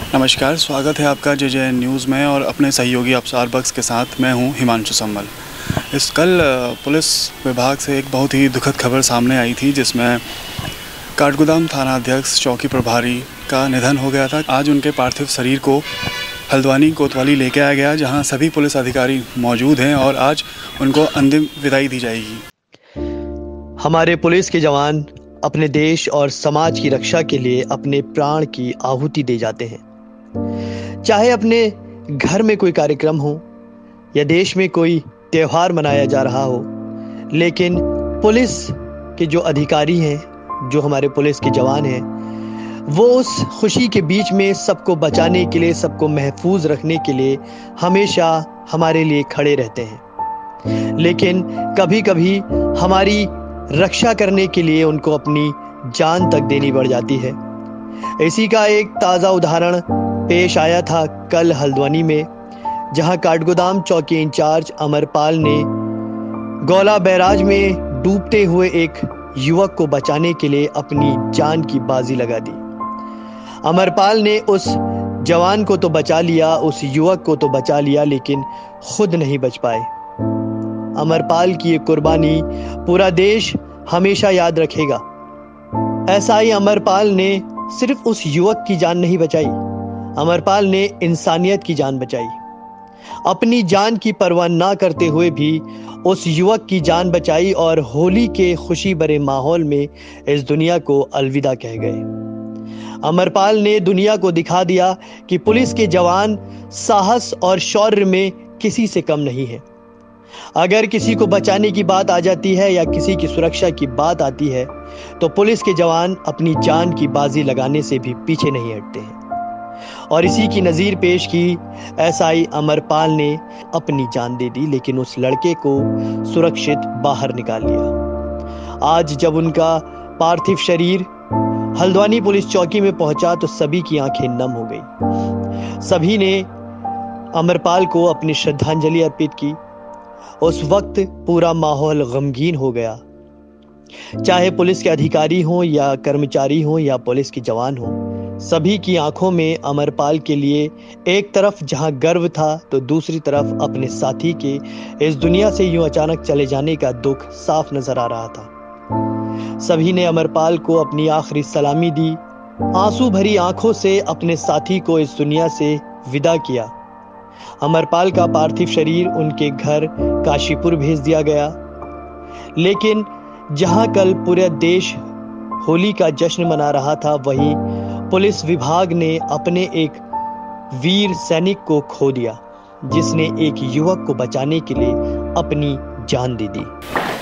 नमस्कार, स्वागत है आपका जे न्यूज़ में और अपने सहयोगी अफसार बख्श के साथ मैं हूं हिमांशु सम्मल। इस कल पुलिस विभाग से एक बहुत ही दुखद खबर सामने आई थी, जिसमें काठगोदाम थाना अध्यक्ष चौकी प्रभारी का निधन हो गया था। आज उनके पार्थिव शरीर को हल्द्वानी कोतवाली लेके आया गया, जहां सभी पुलिस अधिकारी मौजूद हैं और आज उनको अंतिम विदाई दी जाएगी। हमारे पुलिस के जवान अपने देश और समाज की रक्षा के लिए अपने प्राण की आहुति दे जाते हैं। चाहे अपने घर में कोई कार्यक्रम हो या देश में कोई त्योहार मनाया जा रहा हो, लेकिन पुलिस के जो अधिकारी हैं, जो हमारे पुलिस के जवान हैं, वो उस खुशी के बीच में सबको बचाने के लिए, सबको महफूज रखने के लिए हमेशा हमारे लिए खड़े रहते हैं। लेकिन कभी कभी हमारी रक्षा करने के लिए उनको अपनी जान तक देनी पड़ जाती है। इसी का एक ताज़ा उदाहरण पेश आया था कल हल्द्वानी में, जहां काठगोदाम चौकी इंचार्ज अमरपाल ने गौला बैराज में डूबते हुए एक युवक को बचाने के लिए अपनी जान की बाजी लगा दी। अमरपाल ने उस जवान को तो बचा लिया, उस युवक को तो बचा लिया, लेकिन खुद नहीं बच पाए। अमरपाल की ये कुर्बानी पूरा देश हमेशा याद रखेगा। एसआई अमरपाल ने सिर्फ उस युवक की जान नहीं बचाई, अमरपाल ने इंसानियत की जान बचाई। अपनी जान की परवाह ना करते हुए भी उस युवक की जान बचाई और होली के खुशी भरे माहौल में इस दुनिया को अलविदा कह गए। अमरपाल ने दुनिया को दिखा दिया कि पुलिस के जवान साहस और शौर्य में किसी से कम नहीं है। अगर किसी को बचाने की बात आ जाती है या किसी की सुरक्षा की बात आती है, तो पुलिस के जवान अपनी जान की बाजी लगाने से भी पीछे नहीं हटते हैं। और इसी की नज़ीर पेश की एसआई अमरपाल ने अपनी जान दे दी, लेकिन उस लड़के को सुरक्षित बाहर निकाल लिया। आज जब उनका पार्थिव शरीर हल्द्वानी पुलिस चौकी में पहुंचा तो सभी की आंखें नम हो गई। सभी ने अमरपाल को अपनी श्रद्धांजलि अर्पित की। उस वक्त पूरा माहौल गमगीन हो गया। चाहे पुलिस के अधिकारी हों या कर्मचारी हों या पुलिस के जवान हों, सभी की आंखों में अमरपाल के लिए एक तरफ जहां गर्व था, तो दूसरी तरफ अपने साथी के इस दुनिया से यूं अचानक चले जाने का दुख साफ नजर आ रहा था। सभी ने अमरपाल को अपनी आखिरी सलामी दी, आंसू भरी आंखों से अपने साथी को इस दुनिया से विदा किया। अमरपाल का पार्थिव शरीर उनके घर काशीपुर भेज दिया गया। लेकिन जहां कल पूरा देश होली का जश्न मना रहा था, वहीं पुलिस विभाग ने अपने एक वीर सैनिक को खो दिया, जिसने एक युवक को बचाने के लिए अपनी जान दे दी।